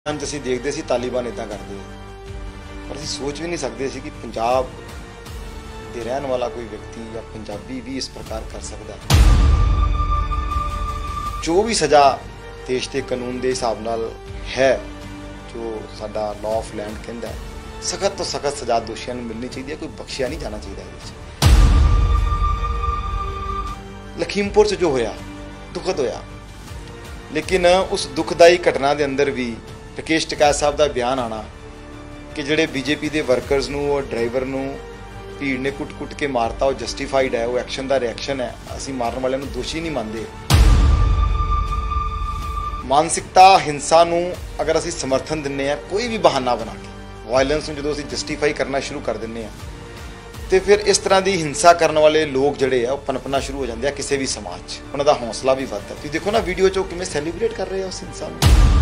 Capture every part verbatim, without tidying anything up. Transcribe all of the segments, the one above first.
ਅਸੀਂ ਦੇਖਦੇ ਸੀ ਤਾਲਿਬਾਨ ਇਦਾਂ ਕਰਦੇ ਪਰ ਅਸੀਂ ਸੋਚ ਵੀ ਨਹੀਂ ਸਕਦੇ ਸੀ ਕਿ ਪੰਜਾਬ ਦੇ ਰਹਿਣ ਵਾਲਾ ਕੋਈ ਵਿਅਕਤੀ ਜਾਂ ਪੰਜਾਬੀ ਵੀ ਇਸ ਪ੍ਰਕਾਰ ਕਰ ਸਕਦਾ ਹੈ। ਜੋ ਵੀ ਸਜ਼ਾ ਦੇਸ਼ ਦੇ ਕਾਨੂੰਨ ਦੇ ਹਿਸਾਬ ਨਾਲ ਹੈ, ਜੋ ਸਾਡਾ ਲਾਅ ਆਫ ਲੈਂਡ ਕਹਿੰਦਾ ਹੈ, ਸਖਤ ਤੋਂ ਸਖਤ ਸਜ਼ਾ ਦੋਸ਼ੀਆਂ ਨੂੰ ਮਿਲਣੀ ਚਾਹੀਦੀ ਹੈ, ਕੋਈ ਬਖਸ਼ਿਆ ਨਹੀਂ ਜਾਣਾ ਚਾਹੀਦਾ। ਇਹਦੇ ਵਿੱਚ ਲਖੀਮਪੁਰ 'ਚ ਜੋ ਹੋਇਆ ਦੁਖਦ ਹੋਇਆ, ਲੇਕਿਨ ਉਸ ਦੁਖਦਾਈ ਘਟਨਾ ਦੇ ਅੰਦਰ ਵੀ ਰਕੇਸ਼ ਟਿਕੈਤ ਸਾਹਿਬ ਦਾ ਬਿਆਨ ਆਣਾ ਕਿ ਜਿਹੜੇ ਬੀਜੇਪੀ ਦੇ ਵਰਕਰਸ ਨੂੰ ਔਰ ਡਰਾਈਵਰ ਨੂੰ ਭੀੜ ਨੇ ਕੁੱਟ-ਕੁੱਟ ਕੇ ਮਾਰਤਾ, ਉਹ ਜਸਟੀਫਾਈਡ ਹੈ, ਉਹ ਐਕਸ਼ਨ ਦਾ ਰਿਐਕਸ਼ਨ ਹੈ। ਅਸੀਂ ਮਾਰਨ ਵਾਲਿਆਂ ਨੂੰ ਦੋਸ਼ੀ ਨਹੀਂ ਮੰਨਦੇ। ਮਾਨਸਿਕਤਾ ਹਿੰਸਾ ਨੂੰ ਅਗਰ ਅਸੀਂ ਸਮਰਥਨ ਦਿੰਨੇ ਆ, ਕੋਈ ਵੀ ਬਹਾਨਾ ਬਣਾ ਕੇ ਵਾਇਲੈਂਸ ਨੂੰ ਜਦੋਂ ਅਸੀਂ ਜਸਟੀਫਾਈ ਕਰਨਾ ਸ਼ੁਰੂ ਕਰ ਦਿੰਨੇ ਆ, ਤੇ ਫਿਰ ਇਸ ਤਰ੍ਹਾਂ ਦੀ ਹਿੰਸਾ ਕਰਨ ਵਾਲੇ ਲੋਕ ਜਿਹੜੇ ਆ ਉਹ ਪਨਪਣਾ ਸ਼ੁਰੂ ਹੋ ਜਾਂਦੇ ਆ ਕਿਸੇ ਵੀ ਸਮਾਜ 'ਚ। ਉਹਨਾਂ ਦਾ ਹੌਸਲਾ ਵੀ ਵੱਧਦਾ। ਤੁਸੀਂ ਦੇਖੋ ਨਾ ਵੀਡੀਓ 'ਚ ਉਹ ਕਿਵੇਂ ਸੈਲੀਬ੍ਰੇਟ ਕਰ ਰਹੇ ਆ ਉਸ ਇਨਸਾਨ ਨੂੰ।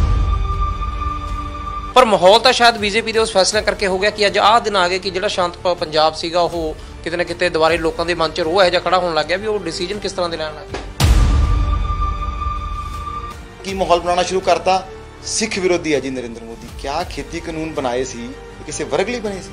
ਪਰ ਮਾਹੌਲ ਤਾਂ ਸ਼ਾਇਦ ਬੀਜੇਪੀ ਦੇ ਉਸ ਫੈਸਲੇ ਕਰਕੇ ਹੋ ਗਿਆ ਕਿ ਅੱਜ ਆਹ ਦਿਨ ਆ ਗਏ ਕਿ ਜਿਹੜਾ ਸ਼ਾਂਤ ਪੰਜਾਬ ਸੀਗਾ ਉਹ ਕਿਤੇ ਨਾ ਕਿਤੇ ਦੁਬਾਰੇ ਲੋਕਾਂ ਦੇ ਮਨ 'ਚ ਰੋਹ ਇਹੋ ਜਿਹਾ ਖੜਾ ਹੋਣ ਲੱਗ ਗਿਆ ਵੀ ਉਹ ਡਿਸੀਜਨ ਕਿਸ ਤਰ੍ਹਾਂ ਦੇ ਲੈਣ ਲੱਗ ਗਏ। ਕੀ ਮਾਹੌਲ ਬਣਾਉਣਾ ਸ਼ੁਰੂ ਕਰਤਾ? ਸਿੱਖ ਵਿਰੋਧੀ ਹੈ ਜੀ ਨਰਿੰਦਰ ਮੋਦੀ। ਕਿਆ ਖੇਤੀ ਕਾਨੂੰਨ ਬਣਾਏ ਸੀ, ਕਿਸੇ ਵਰਗ ਲਈ ਬਣੇ ਸੀ?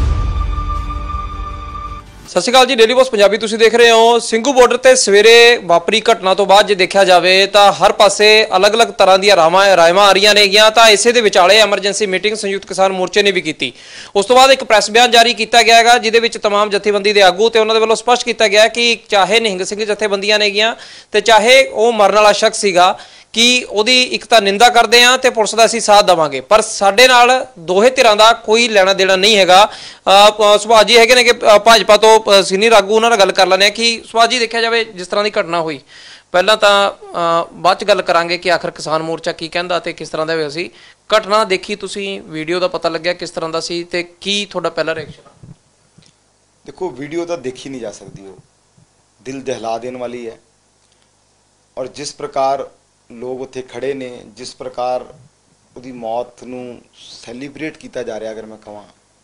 ਸਤਿ ਸ਼੍ਰੀ ਅਕਾਲ ਜੀ, ਡੇਲੀ ਪੋਸਟ ਪੰਜਾਬੀ ਤੁਸੀਂ ਦੇਖ ਰਹੇ ਹੋ। ਸਿੰਘੂ ਬਾਰਡਰ ਤੇ ਸਵੇਰੇ ਵਾਪਰੀ ਘਟਨਾ ਤੋਂ ਬਾਅਦ ਜੇ ਦੇਖਿਆ ਜਾਵੇ ਤਾਂ ਹਰ ਪਾਸੇ ਅਲੱਗ-ਅਲੱਗ ਤਰ੍ਹਾਂ ਦੀਆਂ ਰਾਵਾਂ ਰਾਇਮਾਂ ਆ ਰਹੀਆਂ ਨੇਗੀਆਂ। ਤਾਂ ਇਸੇ ਦੇ ਵਿਚਾਲੇ ਐਮਰਜੈਂਸੀ ਮੀਟਿੰਗ ਸੰਯੁਕਤ ਕਿਸਾਨ ਮੋਰਚੇ ਨੇ ਵੀ ਕੀਤੀ। ਉਸ ਤੋਂ ਬਾਅਦ ਇੱਕ ਪ੍ਰੈਸ ਬਿਆਨ ਜਾਰੀ ਕੀਤਾ ਗਿਆ ਹੈਗਾ, ਜਿਹਦੇ ਵਿੱਚ ਤਮਾਮ ਜਥੇਬੰਦੀ ਦੇ ਆਗੂ ਤੇ ਉਹਨਾਂ ਦੇ ਵੱਲੋਂ ਸਪਸ਼ਟ ਕੀਤਾ ਗਿਆ ਕਿ ਚਾਹੇ ਨਿਹੰਗ ਸਿੰਘ ਜਥੇਬੰਦੀਆਂ ਨੇਗੀਆਂ ਤੇ ਚਾਹੇ ਉਹ ਮਰਨ ਵਾਲਾ ਸ਼ਖਸ ਸੀਗਾ ਕਿ ਉਹਦੀ ਇੱਕ ਤਾਂ ਨਿੰਦਾ ਕਰਦੇ ਆ ਤੇ ਪੁਲਿਸ ਦਾ ਅਸੀਂ ਸਾਥ ਦੇਵਾਂਗੇ, ਪਰ ਸਾਡੇ ਨਾਲ ਦੋਹੇ ਧਿਰਾਂ ਦਾ ਕੋਈ ਲੈਣਾ ਦੇਣਾ ਨਹੀਂ ਹੈਗਾ। ਸੁਭਾਸ਼ ਜੀ ਹੈਗੇ ਨੇ ਕਿ ਭਾਜਪਾ ਤੋਂ ਸੀਨੀਅਰ ਆਗੂ, ਉਹਨਾਂ ਨਾਲ ਗੱਲ ਕਰ ਲੈਂਦੇ ਆ ਕਿ ਸੁਭਾਸ਼ ਜੀ ਦੇਖਿਆ ਜਾਵੇ ਜਿਸ ਤਰ੍ਹਾਂ ਦੀ ਘਟਨਾ ਹੋਈ, ਪਹਿਲਾਂ ਤਾਂ ਬਾਅਦ 'ਚ ਗੱਲ ਕਰਾਂਗੇ ਕਿ ਆਖਰ ਕਿਸਾਨ ਮੋਰਚਾ ਕੀ ਕਹਿੰਦਾ ਤੇ ਕਿਸ ਤਰ੍ਹਾਂ ਦਾ ਹੋਇਆ ਸੀ। ਘਟਨਾ ਦੇਖੀ ਤੁਸੀਂ, ਵੀਡੀਓ ਦਾ ਪਤਾ ਲੱਗਿਆ ਕਿਸ ਤਰ੍ਹਾਂ ਦਾ ਸੀ ਤੇ ਕੀ ਤੁਹਾਡਾ ਪਹਿਲਾ ਰਿਐਕਸ਼ਨ? ਦੇਖੋ, ਵੀਡੀਓ ਤਾਂ ਦੇਖੀ ਨਹੀਂ ਜਾ ਸਕਦੀ, ਉਹ ਦਿਲ ਦਹਿਲਾ ਦੇਣ ਵਾਲੀ ਹੈ। ਔਰ ਜਿਸ ਪ੍ਰਕਾਰ ਲੋਕ ਉੱਥੇ ਖੜੇ ਨੇ, ਜਿਸ ਪ੍ਰਕਾਰ ਉਹਦੀ ਮੌਤ ਨੂੰ ਸੈਲੀਬ੍ਰੇਟ ਕੀਤਾ ਜਾ ਰਿਹਾ, ਅਗਰ ਮੈਂ ਕਹਾਂ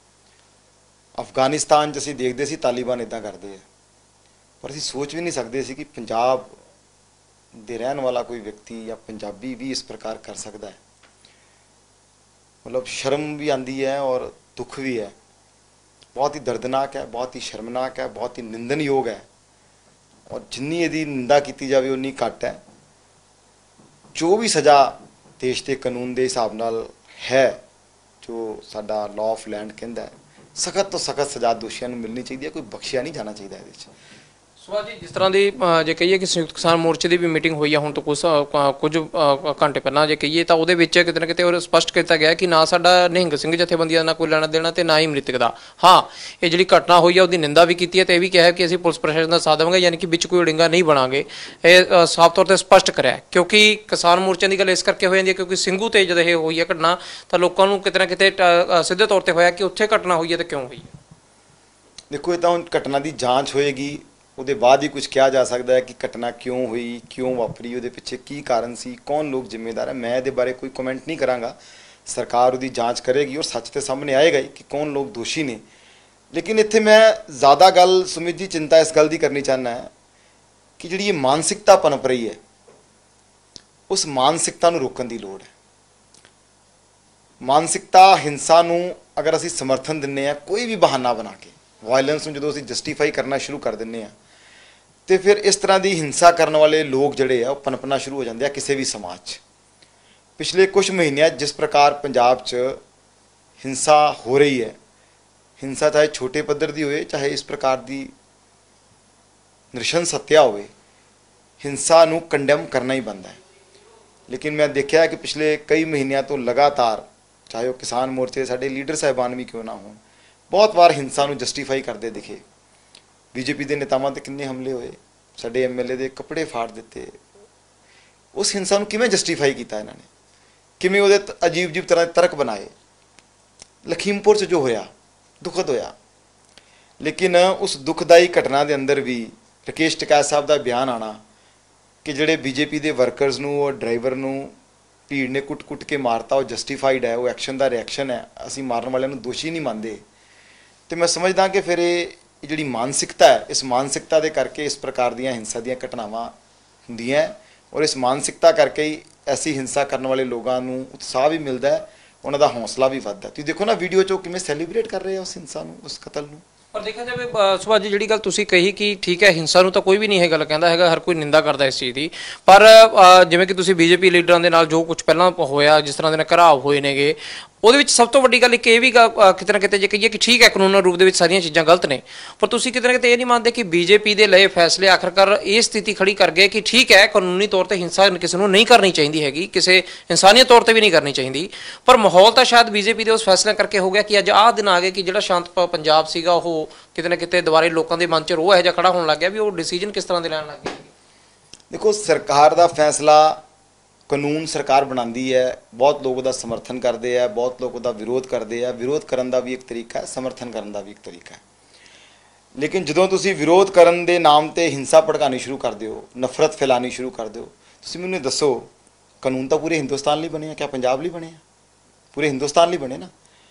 ਅਫਗਾਨਿਸਤਾਨ 'ਚ ਅਸੀਂ ਦੇਖਦੇ ਸੀ ਤਾਲਿਬਾਨ ਇੱਦਾਂ ਕਰਦੇ ਆ, ਪਰ ਅਸੀਂ ਸੋਚ ਵੀ ਨਹੀਂ ਸਕਦੇ ਸੀ ਕਿ ਪੰਜਾਬ ਦੇ ਰਹਿਣ ਵਾਲਾ ਕੋਈ ਵਿਅਕਤੀ ਜਾਂ ਪੰਜਾਬੀ ਵੀ ਇਸ ਪ੍ਰਕਾਰ ਕਰ ਸਕਦਾ ਹੈ। ਮਤਲਬ ਸ਼ਰਮ ਵੀ ਆਉਂਦੀ ਹੈ ਔਰ ਦੁੱਖ ਵੀ ਹੈ। ਬਹੁਤ ਹੀ ਦਰਦਨਾਕ ਹੈ, ਬਹੁਤ ਹੀ ਸ਼ਰਮਨਾਕ ਹੈ, ਬਹੁਤ ਹੀ ਨਿੰਦਨਯੋਗ ਹੈ। ਔਰ ਜਿੰਨੀ ਇਹਦੀ ਨਿੰਦਾ ਕੀਤੀ ਜਾਵੇ ਉਨੀ ਘੱਟ ਹੈ। ਜੋ ਵੀ ਸਜ਼ਾ ਦੇਸ਼ ਦੇ ਕਾਨੂੰਨ ਦੇ ਹਿਸਾਬ ਨਾਲ ਹੈ, ਜੋ ਸਾਡਾ ਲਾਅ ਆਫ ਲੈਂਡ ਕਹਿੰਦਾ ਹੈ, ਸਖਤ ਤੋਂ ਸਖਤ ਸਜ਼ਾ ਦੋਸ਼ੀਆਂ ਨੂੰ ਮਿਲਣੀ ਚਾਹੀਦੀ ਹੈ, ਕੋਈ ਬਖਸ਼ਿਆ ਨਹੀਂ ਜਾਣਾ ਚਾਹੀਦਾ। ਇਹਦੇ ਵਿੱਚ ਸੁਭਾਸ਼ ਜੀ, ਜਿਸ ਤਰ੍ਹਾਂ ਦੀ ਜੇ ਕਹੀਏ ਕਿ ਸੰਯੁਕਤ ਕਿਸਾਨ ਮੋਰਚੇ ਦੀ ਵੀ ਮੀਟਿੰਗ ਹੋਈ ਆ ਹੁਣ ਤੋਂ ਕੁਝ ਕੁਝ ਘੰਟੇ ਪਹਿਲਾਂ, ਜੇ ਕਹੀਏ ਤਾਂ ਉਹਦੇ ਵਿੱਚ ਕਿਤੇ ਨਾ ਕਿਤੇ ਉਹ ਸਪਸ਼ਟ ਕੀਤਾ ਗਿਆ ਕਿ ਨਾ ਸਾਡਾ ਨਿਹੰਗ ਸਿੰਘ ਜਥੇਬੰਦੀਆਂ ਨਾਲ ਕੋਈ ਲੈਣਾ ਦੇਣਾ ਤੇ ਨਾ ਹੀ ਮ੍ਰਿਤਕ ਦਾ। ਹਾਂ, ਇਹ ਜਿਹੜੀ ਘਟਨਾ ਹੋਈ ਆ ਉਹਦੀ ਨਿੰਦਾ ਵੀ ਕੀਤੀ ਹੈ ਤੇ ਇਹ ਵੀ ਕਿਹਾ ਕਿ ਅਸੀਂ ਪੁਲਿਸ ਪ੍ਰਸ਼ਾਸਨ ਦਾ ਸਾਥ ਦੇਵਾਂਗੇ, ਯਾਨੀ ਕਿ ਵਿੱਚ ਕੋਈ ਉੜਿੰਗਾ ਨਹੀਂ ਬਣਾਂਗੇ। ਇਹ ਸਾਫ਼ ਤੌਰ 'ਤੇ ਸਪਸ਼ਟ ਕਰਿਆ, ਕਿਉਂਕਿ ਕਿਸਾਨ ਮੋਰਚਿਆਂ ਦੀ ਗੱਲ ਇਸ ਕਰਕੇ ਹੋ ਜਾਂਦੀ ਹੈ ਕਿਉਂਕਿ ਸਿੰਘੂ 'ਤੇ ਜਦੋਂ ਇਹ ਹੋਈ ਹੈ ਘਟਨਾ ਤਾਂ ਲੋਕਾਂ ਨੂੰ ਕਿਤੇ ਨਾ ਕਿਤੇ ਸਿੱਧੇ ਤੌਰ 'ਤੇ ਹੋਇਆ ਕਿ ਉੱਥੇ ਘਟਨਾ ਹੋਈ ਹੈ ਤੇ ਕਿਉਂ ਹੋਈ ਹੈ। ਦੇਖੋ, ਇਹ ਤਾਂ ਹੁਣ ਘਟਨਾ ਦੀ ਜਾਂਚ ਹੋਏਗੀ, ਉਹਦੇ ਬਾਅਦ ਹੀ ਕੁਝ ਕਿਹਾ ਜਾ ਸਕਦਾ ਹੈ ਕਿ ਘਟਨਾ ਕਿਉਂ ਹੋਈ, ਕਿਉਂ ਵਾਪਰੀ, ਉਹਦੇ ਪਿੱਛੇ ਕੀ ਕਾਰਨ ਸੀ, ਕੌਣ ਲੋਕ ਜ਼ਿੰਮੇਦਾਰ ਹੈ। ਮੈਂ ਇਹਦੇ ਬਾਰੇ ਕੋਈ ਕਮੈਂਟ ਨਹੀਂ ਕਰਾਂਗਾ। ਸਰਕਾਰ ਉਹਦੀ ਜਾਂਚ ਕਰੇਗੀ ਔਰ ਸੱਚ ਤੇ ਸਾਹਮਣੇ ਆਏਗਾ ਹੀ ਕਿ ਕੌਣ ਲੋਕ ਦੋਸ਼ੀ ਨੇ। ਲੇਕਿਨ ਇੱਥੇ ਮੈਂ ਜ਼ਿਆਦਾ ਗੱਲ ਸੁਮਿਤ ਜੀ ਚਿੰਤਾ ਇਸ ਗੱਲ ਦੀ ਕਰਨੀ ਚਾਹੁੰਦਾ ਹੈ ਕਿ ਜਿਹੜੀ ਇਹ ਮਾਨਸਿਕਤਾ ਪਨਪ ਰਹੀ ਹੈ, ਉਸ ਮਾਨਸਿਕਤਾ ਨੂੰ ਰੋਕਣ ਦੀ ਲੋੜ ਹੈ। ਮਾਨਸਿਕਤਾ ਹਿੰਸਾ ਨੂੰ ਅਗਰ ਅਸੀਂ ਸਮਰਥਨ ਦਿੰਨੇ ਆ, ਕੋਈ ਵੀ ਬਹਾਨਾ ਬਣਾ ਕੇ ਵਾਇਲੈਂਸ ਨੂੰ ਜਦੋਂ ਅਸੀਂ ਜਸਟੀਫਾਈ ਕਰਨਾ ਸ਼ੁਰੂ ਕਰ ਦਿੰਨੇ ਆ, ਤੇ ਫਿਰ ਇਸ ਤਰ੍ਹਾਂ ਦੀ ਹਿੰਸਾ ਕਰਨ ਵਾਲੇ ਲੋਕ ਜਿਹੜੇ ਆ ਉਹ ਪਨਪਣਾ ਸ਼ੁਰੂ ਹੋ ਜਾਂਦੇ ਆ ਕਿਸੇ ਵੀ ਸਮਾਜ 'ਚ। ਪਿਛਲੇ ਕੁਝ ਮਹੀਨਿਆਂ ਜਿਸ ਪ੍ਰਕਾਰ ਪੰਜਾਬ 'ਚ ਹਿੰਸਾ ਹੋ ਰਹੀ ਹੈ, ਹਿੰਸਾ ਚਾਹੇ ਛੋਟੇ ਪੱਧਰ ਦੀ ਹੋਵੇ, ਚਾਹੇ ਇਸ ਪ੍ਰਕਾਰ ਦੀ ਨ੍ਰਿਸ਼ੰਸ ਹੱਤਿਆ ਹੋਵੇ, ਹਿੰਸਾ ਨੂੰ ਕੰਡੈਮ ਕਰਨਾ ਹੀ ਬਣਦਾ ਹੈ। ਲੇਕਿਨ ਮੈਂ ਦੇਖਿਆ ਕਿ ਪਿਛਲੇ ਕਈ ਮਹੀਨਿਆਂ ਤੋਂ ਲਗਾਤਾਰ, ਚਾਹੇ ਉਹ ਕਿਸਾਨ ਮੋਰਚੇ ਸਾਡੇ ਲੀਡਰ ਸਾਹਿਬਾਨ ਵੀ ਕਿਉਂ ਨਾ ਹੋਣ, ਬਹੁਤ ਵਾਰ ਹਿੰਸਾ ਨੂੰ ਜਸਟੀਫਾਈ ਕਰਦੇ ਦਿਖੇ। ਬੀਜੇਪੀ ਦੇ ਨੇਤਾਵਾਂ 'ਤੇ ਕਿੰਨੇ ਹਮਲੇ ਹੋਏ, ਸਾਡੇ ਐਮ ਐਲ ਏ ਦੇ ਕੱਪੜੇ ਫਾੜ ਦਿੱਤੇ। ਉਸ ਹਿੰਸਾ ਨੂੰ ਕਿਵੇਂ ਜਸਟੀਫਾਈ ਕੀਤਾ ਇਹਨਾਂ ਨੇ, ਕਿਵੇਂ ਉਹਦੇ ਅਜੀਬ ਅਜੀਬ ਤਰ੍ਹਾਂ ਦੇ ਤਰਕ ਬਣਾਏ। ਲਖੀਮਪੁਰ 'ਚ ਜੋ ਹੋਇਆ ਦੁਖਦ ਹੋਇਆ, ਲੇਕਿਨ ਉਸ ਦੁਖਦਾਈ ਘਟਨਾ ਦੇ ਅੰਦਰ ਵੀ ਰਕੇਸ਼ ਟਿਕੈਤ ਸਾਹਿਬ ਦਾ ਬਿਆਨ ਆਣਾ ਕਿ ਜਿਹੜੇ ਬੀਜੇਪੀ ਦੇ ਵਰਕਰਸ ਨੂੰ ਔਰ ਡਰਾਈਵਰ ਨੂੰ ਭੀੜ ਨੇ ਕੁੱਟ-ਕੁੱਟ ਕੇ ਮਾਰਤਾ, ਉਹ ਜਸਟੀਫਾਈਡ ਹੈ, ਉਹ ਐਕਸ਼ਨ ਦਾ ਰਿਐਕਸ਼ਨ ਹੈ। ਅਸੀਂ ਮਾਰਨ ਵਾਲਿਆਂ ਨੂੰ ਦੋਸ਼ੀ ਨਹੀਂ ਮੰਨਦੇ। ਤੇ ਮੈਂ ਸਮਝਦਾ ਕਿ ਫਿਰ ਇਹ ਜਿਹੜੀ ਮਾਨਸਿਕਤਾ ਹੈ, ਇਸ ਮਾਨਸਿਕਤਾ ਦੇ ਕਰਕੇ ਇਸ ਪ੍ਰਕਾਰ ਦੀਆਂ ਹਿੰਸਾ ਦੀਆਂ ਘਟਨਾਵਾਂ ਹੁੰਦੀਆਂ। ਔਰ ਇਸ ਮਾਨਸਿਕਤਾ ਕਰਕੇ ਹੀ ਐਸੀ ਹਿੰਸਾ ਕਰਨ ਵਾਲੇ ਲੋਕਾਂ ਨੂੰ ਉਤਸ਼ਾਹ ਵੀ ਮਿਲਦਾ ਹੈ, ਉਹਨਾਂ ਦਾ ਹੌਸਲਾ ਵੀ ਵੱਧਦਾ। ਤੁਸੀਂ ਦੇਖੋ ਨਾ ਵੀਡੀਓ 'ਚ ਉਹ ਕਿਵੇਂ ਸੈਲੀਬ੍ਰੇਟ ਕਰ ਰਹੇ ਆ ਉਸ ਹਿੰਸਾ ਨੂੰ, ਉਸ ਕਤਲ ਨੂੰ। ਪਰ ਦੇਖਿਆ ਜਾਵੇ ਸੁਭਾਸ਼ ਜੀ, ਜਿਹੜੀ ਗੱਲ ਤੁਸੀਂ ਕਹੀ ਕਿ ਠੀਕ ਹੈ ਹਿੰਸਾ ਨੂੰ ਤਾਂ ਕੋਈ ਵੀ ਨਹੀਂ ਇਹ ਗੱਲ ਕਹਿੰਦਾ ਹੈਗਾ, ਹਰ ਕੋਈ ਨਿੰਦਾ ਕਰਦਾ ਇਸ ਚੀਜ਼ ਦੀ, ਪਰ ਜਿਵੇਂ ਕਿ ਤੁਸੀਂ ਬੀਜੇਪੀ ਲੀਡਰਾਂ ਦੇ ਨਾਲ ਜੋ ਕੁਝ ਪਹਿਲਾਂ ਹੋਇਆ, ਜਿਸ ਤਰ੍ਹਾਂ ਦੇ ਨਾਲ ਘਰਾਵ ਹੋਏ ਨੇਗੇ, ਉਹਦੇ ਵਿੱਚ ਸਭ ਤੋਂ ਵੱਡੀ ਗੱਲ ਇੱਕ ਇਹ ਵੀ ਕਿਤੇ ਨਾ ਕਿਤੇ ਜੇ ਕਹੀਏ ਕਿ ਠੀਕ ਹੈ ਕਾਨੂੰਨ ਰੂਪ ਦੇ ਵਿੱਚ ਸਾਰੀਆਂ ਚੀਜ਼ਾਂ ਗਲਤ ਨੇ, ਪਰ ਤੁਸੀਂ ਕਿਤੇ ਨਾ ਕਿਤੇ ਇਹ ਨਹੀਂ ਮੰਨਦੇ ਕਿ ਬੀਜੇਪੀ ਦੇ ਲਏ ਫੈਸਲੇ ਆਖਰਕਾਰ ਇਹ ਸਥਿਤੀ ਖੜੀ ਕਰ ਗਏ ਕਿ ਠੀਕ ਹੈ ਕਾਨੂੰਨੀ ਤੌਰ ਤੇ ਹਿੰਸਾ ਕਿਸੇ ਨੂੰ ਨਹੀਂ ਕਰਨੀ ਚਾਹੀਦੀ ਹੈਗੀ, ਕਿਸੇ ਇਨਸਾਨੀਅਤ ਤੌਰ ਤੇ ਵੀ ਨਹੀਂ ਕਰਨੀ ਚਾਹੀਦੀ, ਪਰ ਮਾਹੌਲ ਤਾਂ ਸ਼ਾਇਦ ਬੀਜੇਪੀ ਦੇ ਉਸ ਫੈਸਲੇ ਕਰਕੇ ਹੋ ਗਿਆ ਕਿ ਅੱਜ ਆਹ ਦਿਨ ਆ ਗਏ ਕਿ ਜਿਹੜਾ ਸ਼ਾਂਤ ਪੰਜਾਬ ਸੀਗਾ ਉਹ ਕਿਤੇ ਨਾ ਕਿਤੇ ਦੁਬਾਰੇ ਲੋਕਾਂ ਦੇ ਮਨ 'ਚ ਰੋਹ ਇਹੋ ਜਿਹਾ ਖੜਾ ਹੋਣ ਲੱਗ ਗਿਆ ਵੀ ਉਹ ਡਿਸੀਜਨ ਕਿਸ ਤਰ੍ਹਾਂ ਦੇ ਲੈਣ ਲੱਗ ਗਏ। ਦੇਖੋ ਸਰਕਾਰ ਦਾ ਫੈਸਲਾ, ਕਾਨੂੰਨ ਸਰਕਾਰ ਬਣਾਉਂਦੀ ਹੈ, ਬਹੁਤ ਲੋਕ ਉਹਦਾ ਸਮਰਥਨ ਕਰਦੇ ਆ, ਬਹੁਤ ਲੋਕ ਉਹਦਾ ਵਿਰੋਧ ਕਰਦੇ ਆ। ਵਿਰੋਧ ਕਰਨ ਦਾ ਵੀ ਇੱਕ ਤਰੀਕਾ ਹੈ, ਸਮਰਥਨ ਕਰਨ ਦਾ ਵੀ ਇੱਕ ਤਰੀਕਾ ਹੈ। ਲੇਕਿਨ ਜਦੋਂ ਤੁਸੀਂ ਵਿਰੋਧ ਕਰਨ ਦੇ ਨਾਮ ਤੇ ਹਿੰਸਾ ਭੜਕਾਉਣੀ ਸ਼ੁਰੂ ਕਰ ਦਿਓ, ਨਫ਼ਰਤ ਫੈਲਾਉਣੀ ਸ਼ੁਰੂ ਕਰ ਦਿਓ, ਤੁਸੀਂ ਮੈਨੂੰ ਦੱਸੋ ਕਾਨੂੰਨ ਤਾਂ ਪੂਰੇ ਹਿੰਦੁਸਤਾਨ ਲਈ ਬਣੇ ਆ, ਕਿਆ ਪੰਜਾਬ ਲਈ ਬਣੇ ਆ? ਪੂਰੇ ਹਿੰਦੁਸਤਾਨ ਲਈ ਬਣੇ ਨਾ।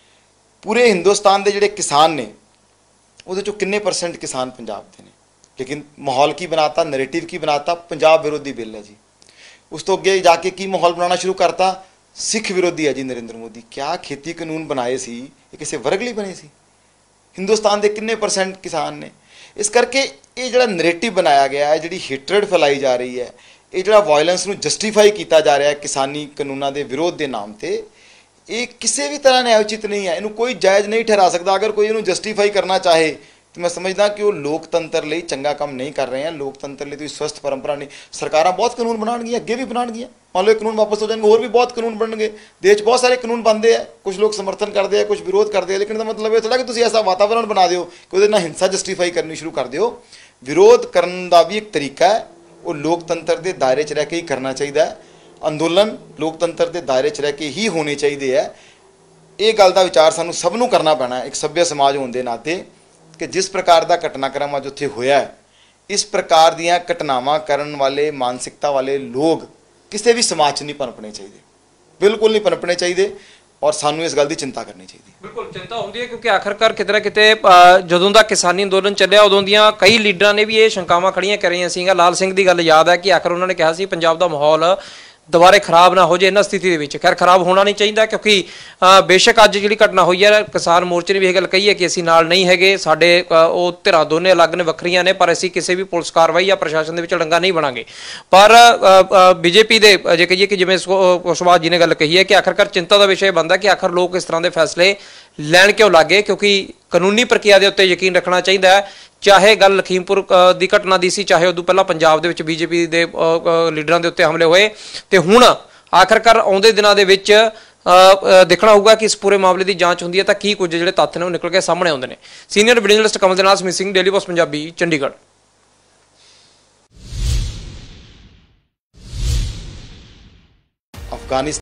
ਪੂਰੇ ਹਿੰਦੁਸਤਾਨ ਦੇ ਜਿਹੜੇ ਕਿਸਾਨ ਨੇ ਉਹਦੇ ਚੋਂ ਕਿੰਨੇ ਪਰਸੈਂਟ ਕਿਸਾਨ ਪੰਜਾਬ ਦੇ ਨੇ, ਲੇਕਿਨ ਮਾਹੌਲ ਕੀ ਬਣਾਤਾ, ਨੈਰੇਟਿਵ ਕੀ ਬਣਾਤਾ, ਪੰਜਾਬ ਵਿਰੋਧੀ ਬਿੱਲ ਹੈ ਜੀ। ਉਸ ਤੋਂ ਅੱਗੇ ਜਾ ਕੇ ਕੀ ਮਾਹੌਲ ਬਣਾਉਣਾ ਸ਼ੁਰੂ ਕਰਤਾ, ਸਿੱਖ ਵਿਰੋਧੀ ਹੈ ਜੀ ਨਰਿੰਦਰ ਮੋਦੀ। ਕਿਆ ਖੇਤੀ ਕਾਨੂੰਨ ਬਣਾਏ ਸੀ ਇਹ ਕਿਸੇ ਵਰਗ ਲਈ ਬਣੇ ਸੀ? ਹਿੰਦੁਸਤਾਨ ਦੇ ਕਿੰਨੇ ਪਰਸੈਂਟ ਕਿਸਾਨ ਨੇ? ਇਸ ਕਰਕੇ ਇਹ ਜਿਹੜਾ ਨੈਰੇਟਿਵ ਬਣਾਇਆ ਗਿਆ ਹੈ, ਜਿਹੜੀ ਹੇਟਰਡ ਫੈਲਾਈ ਜਾ ਰਹੀ ਹੈ, ਇਹ ਜਿਹੜਾ ਵਾਇਲੈਂਸ ਨੂੰ ਜਸਟੀਫਾਈ ਕੀਤਾ ਜਾ ਰਿਹਾ ਹੈ ਕਿਸਾਨੀ ਕਾਨੂੰਨਾਂ ਦੇ ਵਿਰੋਧ ਦੇ ਨਾਮ ਤੇ, ਇਹ ਕਿਸੇ ਵੀ ਤਰ੍ਹਾਂ ਨਿਆਂ ਉਚਿਤ ਨਹੀਂ ਹੈ। ਇਹਨੂੰ ਕੋਈ ਜਾਇਜ਼ ਨਹੀਂ ਠਹਿਰਾ ਸਕਦਾ। ਅਗਰ ਕੋਈ ਇਹਨੂੰ ਜਸਟੀਫਾਈ ਕਰਨਾ ਚਾਹੇ तो मैं समझदा कि वो लोकतंत्र लिए चंगा काम नहीं कर रहे हैं। लोकतंत्र लिए तो स्वस्थ परंपरा नहीं। सरकारां बहुत कानून बनाणगियां, अगे भी बनाणगियां, मान लो कानून वापस हो जाएंगे, और भी बहुत कानून बनणगे। देश बहुत सारे कानून बनते हैं, कुछ लोग समर्थन करते हैं, कुछ विरोध करते हैं, लेकिन मतलब ये थोड़ा कि तुसीं ऐसा वातावरण बना दो कि उहदे नाल हिंसा जस्टिफाई करनी शुरू कर दो। विरोध करने का भी एक तरीका है, वो लोकतंत्र के दायरे च रह के ही करना चाहिए। अंदोलन लोकतंत्र के दायरे च रह के ही होने चाहिए है। ये गल का विचार सानू सब नूं करना पैना है एक सभ्य समाज होने के नाते, कि जिस प्रकार का घटनाक्रम अज उत्थे होया है, इस प्रकार दियां घटनावां करन वाले मानसिकता वाले लोग किसी भी समाज च नहीं पनपने चाहिए, बिल्कुल नहीं पनपने चाहिए। और सानू इस गल की चिंता करनी चाहिए। बिल्कुल चिंता होंदी है, क्योंकि आखिरकार किते ना किते जदों दा किसानी अंदोलन चलिया उदों दियां कई लीडरां ने भी ये शंकावां खड़ियां करियां सीगां। लाल सिंह दी गल याद है कि आखिर उन्होंने कहा सी पंजाब दा माहौल दोबारे खराब ना हो जाए। इन्हां स्थिति दे विच खैर खराब होना नहीं चाहिए, क्योंकि बेशक अज जिहड़ी घटना हुई है किसान मोर्चे ने भी यह गल कही है कि असीं नाल नहीं हैगे, साडे वो धिरां दोने अलग ने, वखरियां ने, पर असीं किसी भी पुलिस कार्रवाई या प्रशासन दे विच डंगा नहीं बनांगे। पर बीजेपी दे जे कहिए कि जिवें सुभाष जी ने गल कही है कि आखिरकार चिंता का विषय बनता कि आखिर लोग इस तरह के फैसले लैण क्यों लागे, क्योंकि कानूनी प्रक्रिया के उत्ते यकीन रखना चाहिए। चाहे गल लखीमपुर की घटना की सी, चाहे उदों पहला पंजाब दे विच बीजेपी के लीडरां दे उत्ते हमले होए, ते हुण आखिरकार आउंदे दिनां दे विच देखना होगा कि इस पूरे मामले की जांच होंदी है तो की कुछ जिहड़े तत्थ ने निकल के सामने आउंदे ने। सीनियर वीडियो जर्नलिस्ट कमल दे नाल Smith Singh, Daily Post Punjabi, Chandigarh. Afghanistan